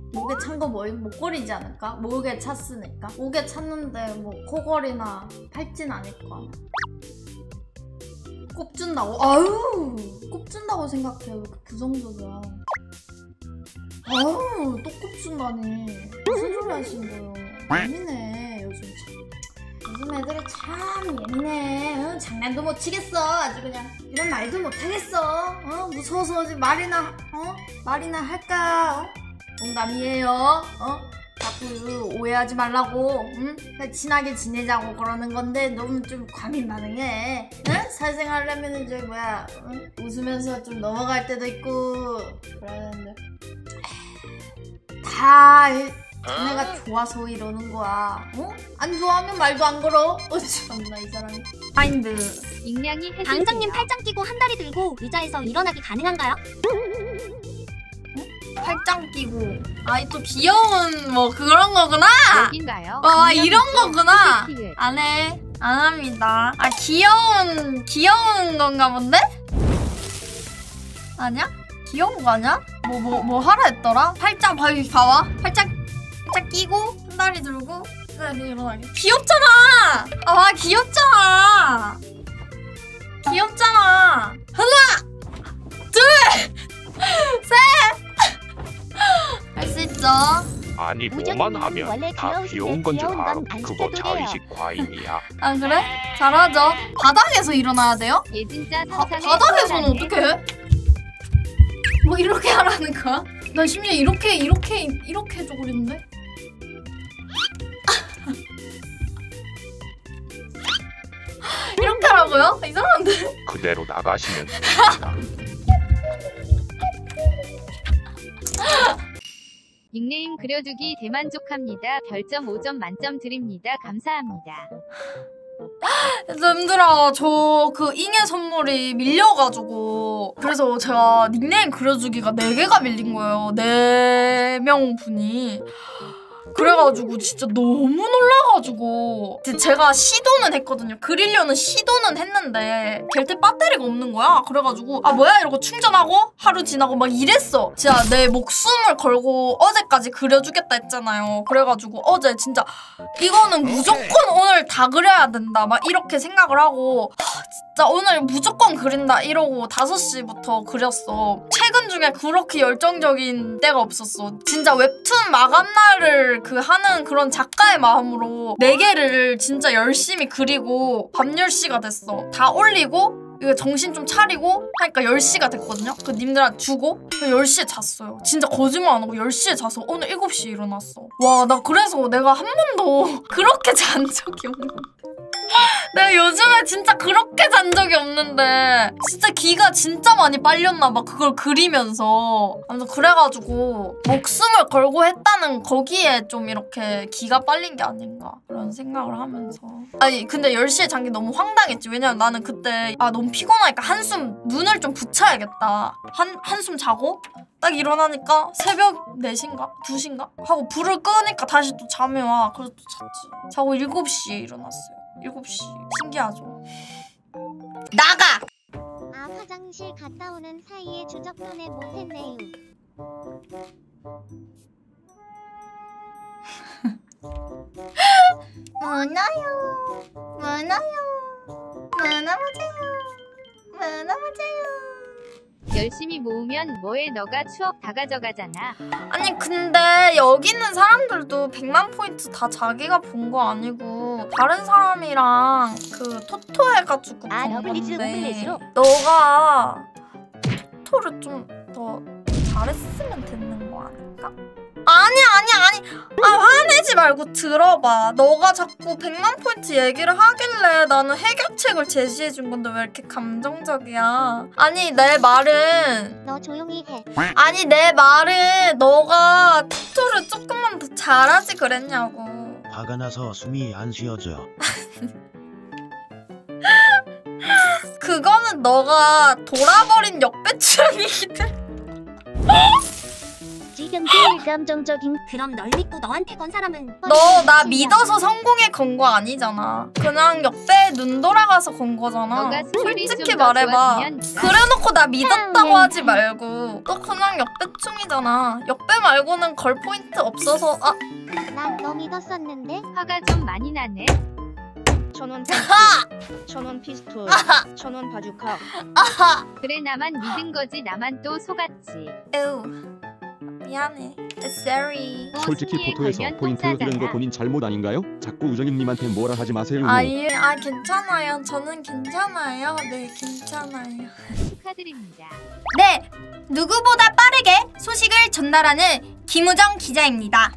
목에 찬 거 뭐임? 목걸이지 않을까? 목에 찼으니까. 목에 찼는데 뭐 코걸이나 팔찌는 아닐 거 아니야. 꼽준다고? 아유! 꼽준다고 생각해. 왜 이렇게 부정적이야. 아유, 또 꼽준다니. 무슨 소리 하시는 거예요? 예민해, 요즘 참. 요즘 애들은 참 예민해. 응? 장난도 못 치겠어. 아주 그냥. 이런 말도 못 하겠어. 무서워서 말이나, 말이나 할까? 농담이에요. 자꾸 오해하지 말라고. 응? 그냥 친하게 지내자고 그러는 건데 너무 좀 과민 반응해. 응? 사회생활 하면은 저 뭐야, 응? 웃으면서 좀 넘어갈 때도 있고 그래야 되는데 다 자네가 좋아서 이러는 거야. 안 좋아하면 말도 안 걸어. 참나 이 사람이. 마인드. 익명이 해주세요. 당장님 팔짱 끼고 한 다리 들고 의자에서 일어나기 가능한가요? 팔짱 끼고. 아이 또 귀여운 뭐 그런 거구나. 여긴가요? 이런 거구나. 안 해. 안 합니다. 아 귀여운 건가 본데? 아니야? 귀여운 거 아니야? 뭐 하라 했더라? 팔짱 봐봐. 팔짱 끼고 한 다리 들고 일어나게. 귀엽잖아. 아 귀엽잖아. 귀엽잖아. 하나, 둘, 셋. 할 수 있죠. 아니 뭐만 하면 다 귀여운 건 줄 알아. 그거 자의식 과잉이야. 아 그래? 잘하죠. 바닥에서 일어나야 돼요? 얘 진짜 바닥에서는 어떻게 해? 뭐 이렇게 하라는 거야? 나 심지어 이렇게 해줘 그랬는데? 이렇게 하라고요? 이상한데? 그대로 나가시면 됩니다. 닉네임 그려주기 대만족합니다. 별점 5점 만점 드립니다. 감사합니다. 힘들어. 저 그 잉의 선물이 밀려가지고 그래서 제가 닉네임 그려주기가 4개가 밀린 거예요. 4명 분이. 그래가지고 진짜 너무 놀라가지고 제가 시도는 했거든요. 그리려는 시도는 했는데 겔테 배터리가 없는 거야. 그래가지고 아 뭐야 이러고 충전하고 하루 지나고 막 이랬어. 진짜 내 목숨을 걸고 어제까지 그려주겠다 했잖아요. 그래가지고 어제 진짜 이거는 무조건 오늘 다 그려야 된다 막 이렇게 생각을 하고 진짜 오늘 무조건 그린다 이러고 5시부터 그렸어. 최근 중에 그렇게 열정적인 때가 없었어. 진짜 웹툰 마감날을 하는 그런 작가의 마음으로 4개를 진짜 열심히 그리고 밤 10시가 됐어. 다 올리고 이거 정신 좀 차리고 하니까 10시가 됐거든요. 그 님들한테 주고 10시에 잤어요. 진짜 거짓말 안 하고 10시에 자서 오늘 7시에 일어났어. 와 나 그래서 내가 한 번도 그렇게 잔 적이 없는데 내가 요즘에 진짜 그렇게 잔 적이 없는데 진짜 기가 진짜 많이 빨렸나 봐. 그걸 그리면서. 아무튼 그래가지고 목숨을 걸고 했다는 거기에 좀 이렇게 기가 빨린 게 아닌가 그런 생각을 하면서. 아니 근데 10시에 잔 게 너무 황당했지. 왜냐면 나는 그때 너무 피곤하니까 한숨 눈을 좀 붙여야겠다. 한숨 자고 딱 일어나니까 새벽 4시인가? 2시인가? 하고 불을 끄니까 다시 또 잠이 와. 그래서 또 잤지. 자고 7시에 일어났어요. 7시. 신기하죠? 나가! 아 화장실 갔다 오는 사이에 주접돈에 못했네요. 많아요. 많아보세요. 열심히 모으면 뭐해 너가 추억 다 가져가잖아. 아니 근데 여기 있는 사람들도 100만 포인트 다 자기가 본 거 아니고 다른 사람이랑 그 토토 해가지고 본 건데 너가 토토를 좀 더 잘했으면 됐는 거 아닐까? 아니 화내지 말고 들어봐. 너가 자꾸 100만 포인트 얘기를 하길래 나는 해결책을 제시해준 건데 왜 이렇게 감정적이야. 아니 내 말은 너 조용히 해. 아니 내 말은 너가 투토를 조금만 더 잘하지 그랬냐고. 화가 나서 숨이 안 쉬어져. 그거는 너가 돌아버린 역배추이기 때문에. 지금 제일 감정적인. 그럼 널 믿고 너한테 건 사람은 너 나 믿어서 성공에 건 거 아니잖아. 그냥 역배 눈 돌아가서 건 거잖아. 너가 스토리 솔직히 좀더 말해봐. 좋아지면 그래놓고 나 믿었다고 하지 말고. 너 그냥 역배충이잖아. 역배 말고는 걸 포인트 없어서. 아, 난 너 믿었었는데. 화가 좀 많이 나네. 천원 피스톨, 천원 피스톨, 천원 바주카. 아하. 그래 나만 믿은 거지 나만 또 속았지. 에우. 미안해. Sorry. 또 솔직히 승리에 포토에서 걸면 포인트 똥 흐른 거 싸잖아. 본인 잘못 아닌가요? 자꾸 우정님한테 뭐라 하지 마세요. 괜찮아요. 저는 괜찮아요. 네, 괜찮아요. 축하드립니다. 네, 누구보다 빠르게 소식을 전달하는 김우정 기자입니다.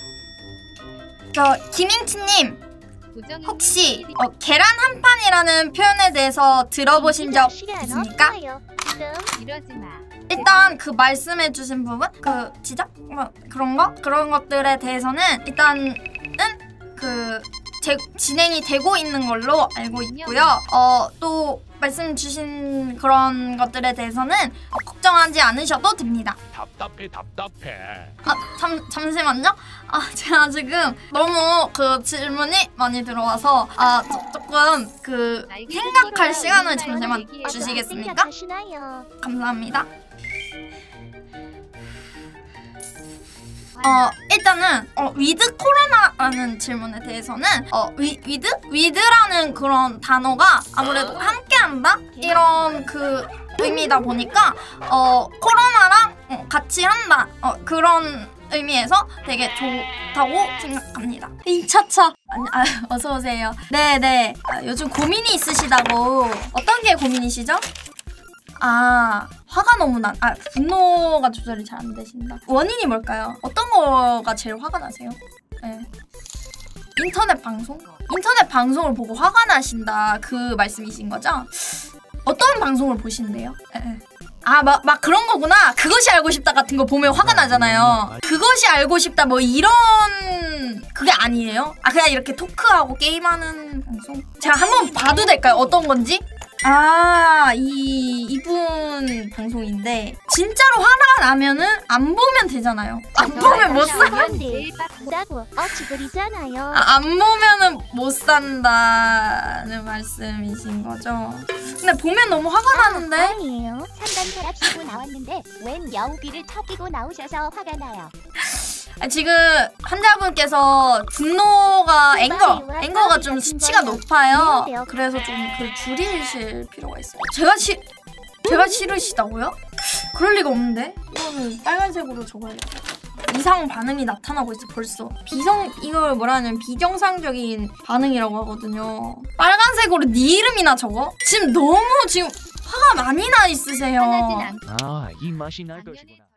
김잉치님, 우정은 혹시 계란 한 판이라는 표현에 대해서 들어보신 적 있습니까? 이러지 마. 일단 그 말씀해주신 부분, 그 지적 그런 것들에 대해서는 일단은 진행이 되고 있는 걸로 알고 있고요. 또 말씀 주신 그런 것들에 대해서는 걱정하지 않으셔도 됩니다. 답답해. 잠시만요. 제가 지금 너무 그 질문이 많이 들어와서 조금 생각할 시간을 잠시만 주시겠습니까? 감사합니다. 일단은 위드 코로나라는 질문에 대해서는 위드라는 그런 단어가 아무래도 함께한다 이런 의미다 보니까 코로나랑 같이 한다 그런 의미에서 되게 좋다고 생각합니다. 2차차 어서 오세요. 네네. 요즘 고민이 있으시다고. 어떤 게 고민이시죠? 화가 너무 분노가 조절이 잘 안 되신다. 원인이 뭘까요? 어떤 거가 제일 화가 나세요? 네. 인터넷 방송? 인터넷 방송을 보고 화가 나신다 그 말씀이신 거죠? 어떤 방송을 보시는데요? 네. 막 그런 거구나. 그것이 알고 싶다 같은 거 보면 화가 나잖아요. 그것이 알고 싶다 뭐 이런 그게 아니에요? 그냥 이렇게 토크하고 게임하는 방송? 제가 한번 봐도 될까요? 어떤 건지? 이분 방송인데 진짜로 화가 나면은 안 보면 되잖아요. 안 보면 못 사. 안 보면은 못 산다는 말씀이신 거죠. 근데 보면 너무 화가 나는데. 아니에요. 3단 혈압 치고 나왔는데 웬 여우비를 턱이고 나오셔서 화가 나요. 지금 환자분께서 분노가 앵거가 좀 수치가 높아요. 그래서 좀 그걸 줄이실 필요가 있어요. 제가 싫으시다고요? 그럴 리가 없는데? 이거는 빨간색으로 적어야겠다. 이상 반응이 나타나고 있어 벌써. 이걸 뭐라 하냐면 비정상적인 반응이라고 하거든요. 빨간색으로 네 이름이나 적어? 지금 너무 화가 많이 나 있으세요. 화나진 않고 이 맛이 날 것이구나.